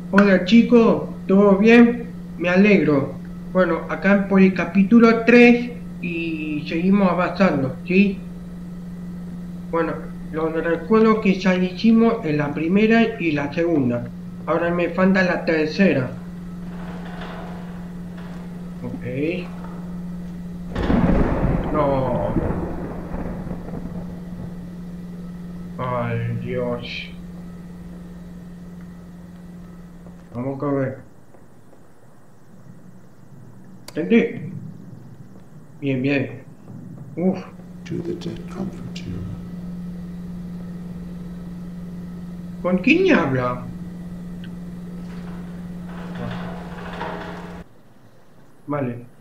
Hola chicos, ¿todo bien? Me alegro. Bueno, acá por el capítulo 3 y seguimos avanzando, ¿sí? Bueno, los recuerdo que ya hicimos en la primera y la segunda. Ahora me falta la tercera. Ok. No. Ay, Dios. Vamos a ver. ¿Entendí? Bien, bien. Uf. To the dead comfort you. ¿Con quién habla? Vale.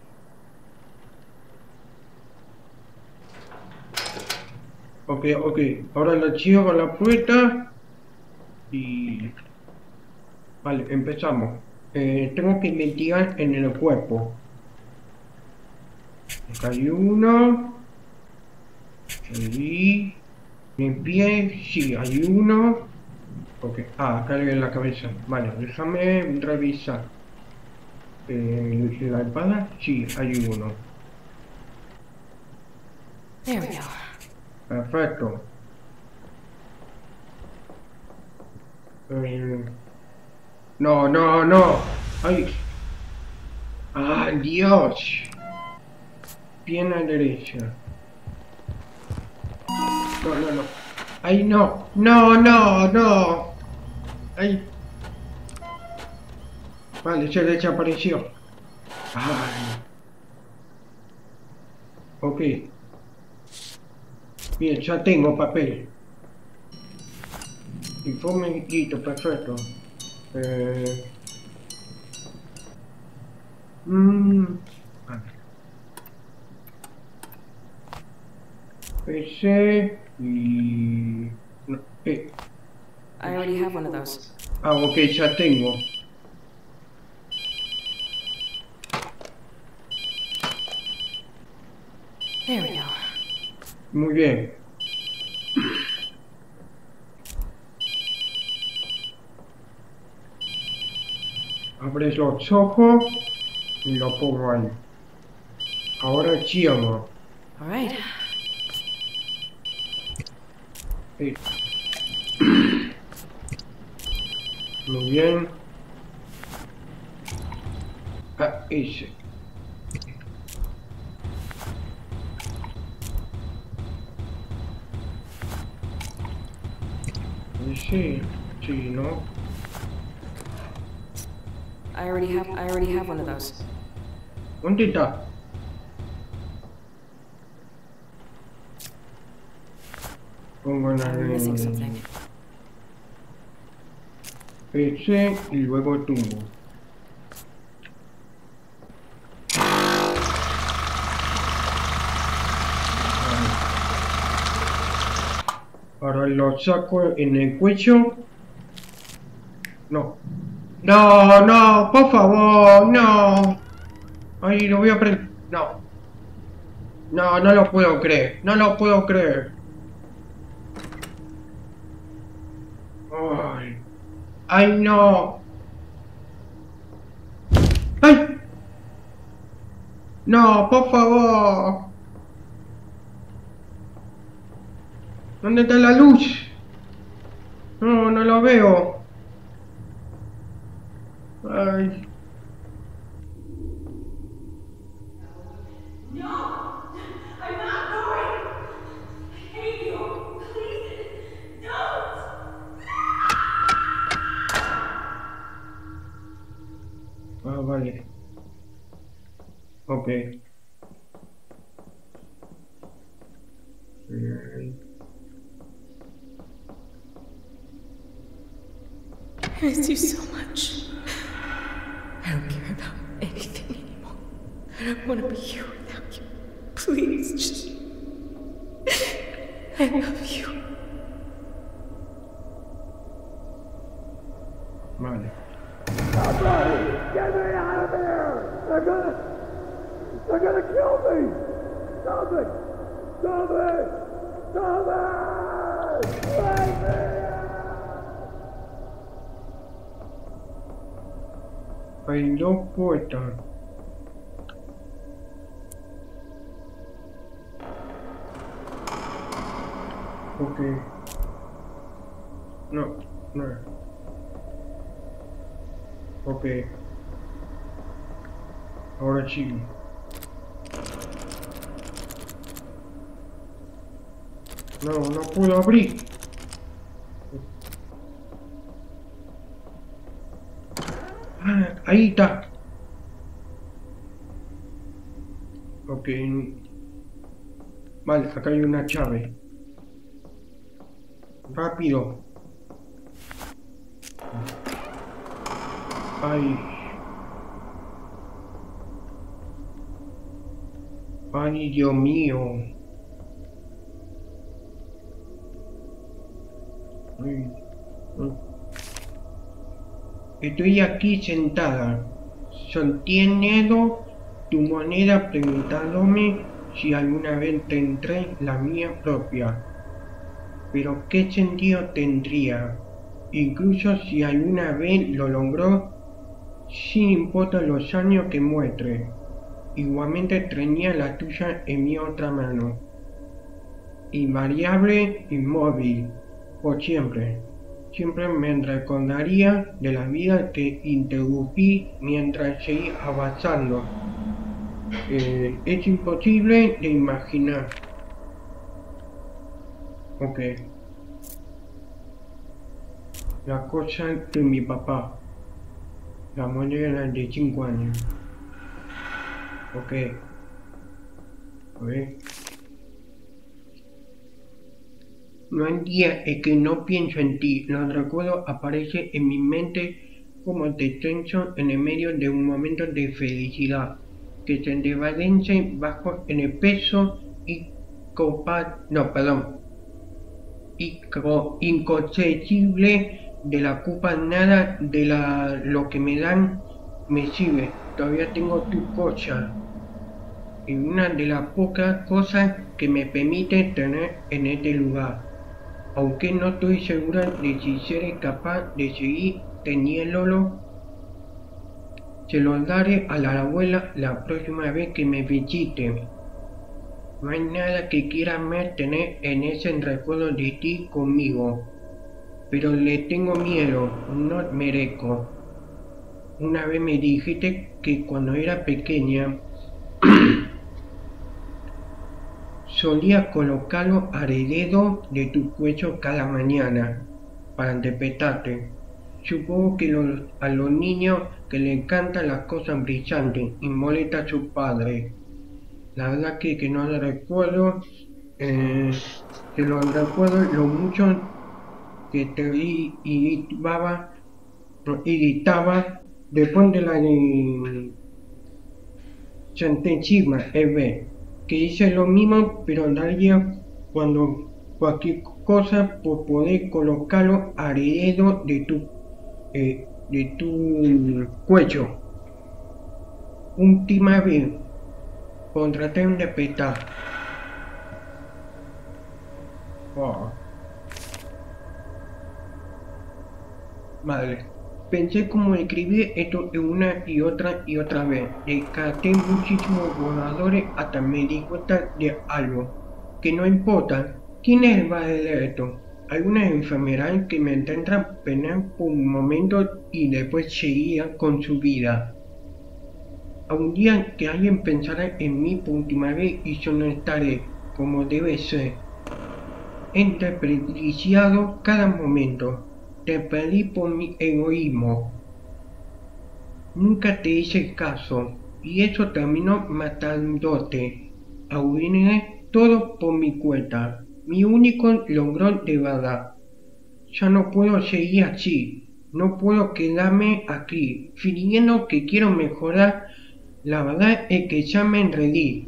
Ok, ok. Ahora la cierro la puerta y... Vale, empezamos. Tengo que investigar en el cuerpo. Acá hay uno. Y en pie, sí, hay uno. Ok. Ah, acá en la cabeza. Vale, déjame revisar. La espada, sí, hay uno. There we go. Perfecto. Eh, no, no, no. Ay, ah, Dios. Pierna derecha. No, no, no. Ay, no. No, no, no. Ay, vale, se desapareció. Ay, ok. Bien, ya tengo papel. Informe listo, perfecto. Eh, mm, vale. PC y... no, I already have one of those. ah, ok, ya tengo. There we go. Muy bien. Abres los ojos y lo pongo ahí. Ahora cierro. All right. Eh, muy bien. Ah, ese. Ese, sí, ¿no? I already have one of those. ¿Dónde está? Pongo en I'm missing something. ese y luego tumbo. Ahora lo saco en el cuello. No. No, no, por favor, no. Ay, lo voy a prender. No. No, no lo puedo creer. No lo puedo creer. Ay. Ay, no. Ay. No, por favor. ¿Dónde está la luz? No, no lo veo. Ay. No! I'm not going! I hate you! Please, don't! Ah, vale. Ok. I miss you so much. I don't care about anything anymore. I don't want to be here without you. Please, just... I love you. Vale. Somebody, get me out of here! They're gonna kill me! Stop it! Stop it! Stop it! Let me out! Hay dos puertas. Ok. No, no. Ok. Ahora sí. No, no puedo abrir. Ah, ahí está. Ok. Vale, acá hay una llave. Rápido. Ay. Ay, Dios mío. Ay. Estoy aquí sentada, sosteniendo tu moneda, preguntándome si alguna vez tendré la mía propia. Pero ¿qué sentido tendría? Incluso si alguna vez lo logró, sin importar los años que muestre. Igualmente tenía la tuya en mi otra mano. Invariable, inmóvil, por siempre. Siempre me recordaría de la vida que interrumpí mientras seguí avanzando. Es imposible de imaginar. Ok. La cosa de mi papá. La moneda de 5 años. Ok. A ver. No hay día en que no pienso en ti. Los recuerdos aparecen en mi mente como descenso en el medio de un momento de felicidad que se desvanece bajo en el peso inconcebible de la culpa. Nada de lo que me dan me sirve. Todavía tengo tu cosa. Y una de las pocas cosas que me permite tener en este lugar. Aunque no estoy segura de si seré capaz de seguir teniéndolo, se lo daré a la abuela la próxima vez que me visite. No hay nada que quiera más tener en ese recuerdo de ti conmigo, pero le tengo miedo, no merezco. Una vez me dijiste que cuando era pequeña solía colocarlo alrededor de tu cuello cada mañana para despertarte. Supongo que a los niños que les encantan las cosas brillantes y molesta a su padre. La verdad que no lo recuerdo, que lo recuerdo lo mucho que te irritaba después de la sentencia, que hice lo mismo, pero daría cuando cualquier cosa por poder colocarlo alrededor de tu cuello. Última vez, por tratar de petar. Oh. Vale. Pensé cómo escribir esto una y otra vez. Descarté muchísimos borradores hasta me di cuenta de algo. Que no importa. ¿Quién va a leer esto? Alguna enfermedad que me intenta penar por un momento y después seguía con su vida. Un día que alguien pensará en mí por última vez y yo no estaré como debe ser. He desperdiciado cada momento. Te perdí por mi egoísmo. Nunca te hice caso y eso terminó matándote. Arruiné todo por mi cuenta. Mi único logro de verdad. Ya no puedo seguir así. No puedo quedarme aquí fingiendo que quiero mejorar. La verdad es que ya me enredé.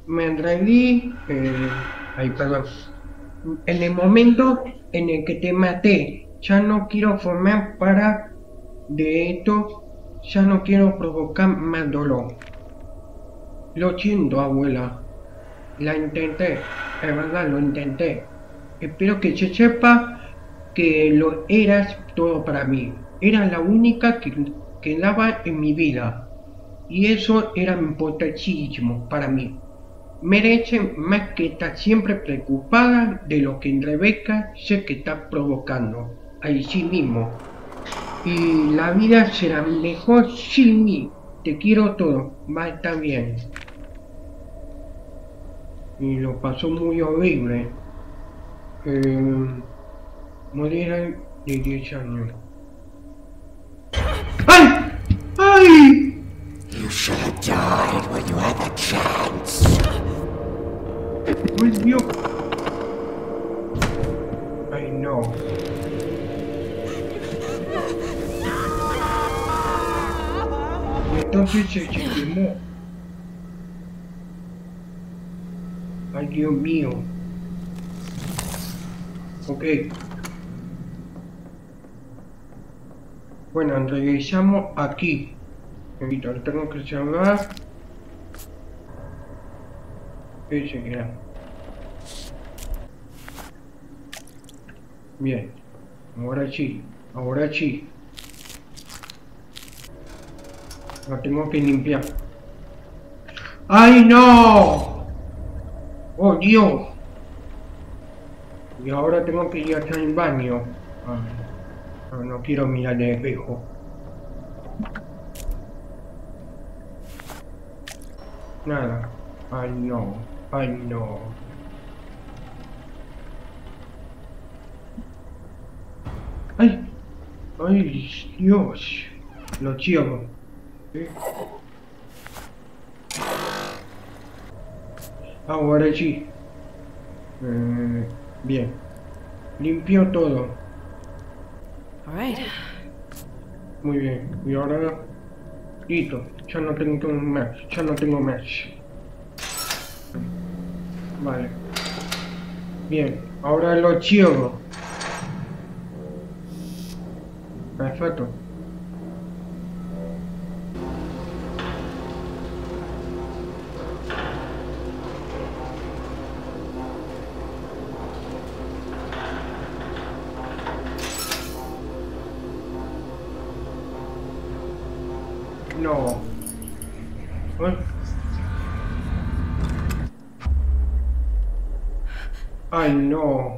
Perdón. En el momento en el que te maté. Ya no quiero formar parte de esto, ya no quiero provocar más dolor. Lo siento, abuela. La intenté, es verdad, lo intenté. Espero que se sepa que lo eras todo para mí. Era la única que quedaba en mi vida. Y eso era importantísimo para mí. Merece más que estar siempre preocupada de lo que Rebeca sé que está provocando a sí mismo. Y la vida será mejor sin mí. Te quiero todo, va a estar bien. Y lo pasó muy horrible. Morir de 10 años. ¡Ay! ¡Ay! You should have died when you had the chance. Volvió. Ay, no. Y entonces se quemó. Ay, Dios mío. Ok. Bueno, regresamos aquí. Ahorita tengo que cerrar. Ese era. Bien. Ahora sí. Ahora sí. La tengo que limpiar. ¡Ay, no! ¡Oh, Dios! Y ahora tengo que ir hasta el baño. No quiero mirar el espejo. Nada. Ay, no. Ay, no. Ay. Ay, Dios. Lo ciego. ¿Sí? Ahora sí. Bien. Limpio todo. All right. Muy bien. Y ahora... Listo. Ya no tengo más. Ya no tengo más. Vale. Bien. Ahora lo ciego. Perfecto. No. ¿Eh? Ay, no.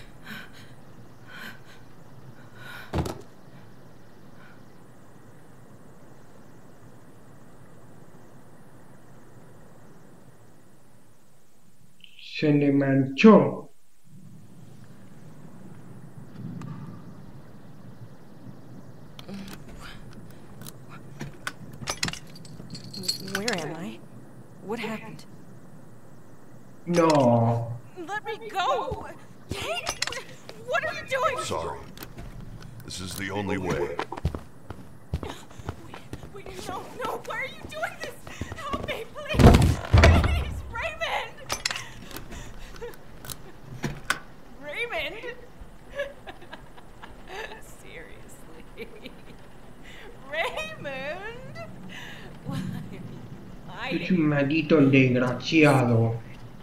Se le manchó. Where am I? What happened? No. Let me go! Kate! What are you doing? Sorry. This is the only way. Wait, no, why are you doing this? Help me, please! Please, Raymond! Raymond? Seriously? Raymond? Why are you Es hiding? un maldito desgraciado.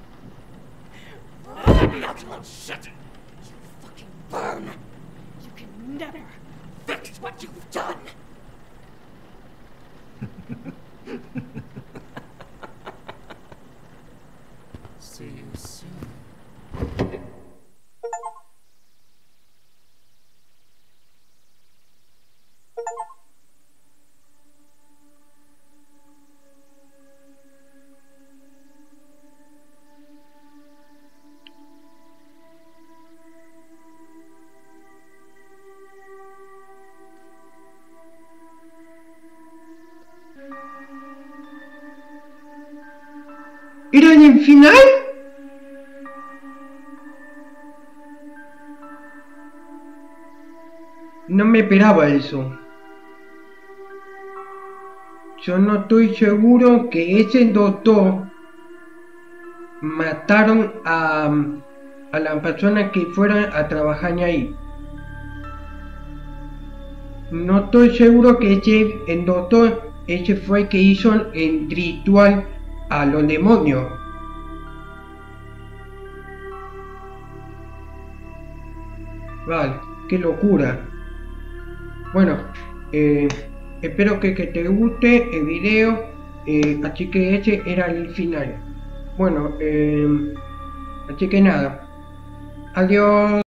Shut it. You fucking burn. You can never. Fix what you've done. See you soon. ¿Era en el final? No me esperaba eso. Yo no estoy seguro que ese doctor mataron a las personas que fueron a trabajar ahí. No estoy seguro que el doctor ese fue el que hizo el ritual a los demonios. Vale, qué locura. Bueno, espero que te guste el video, así que ese era el final. Bueno, así que nada, adiós.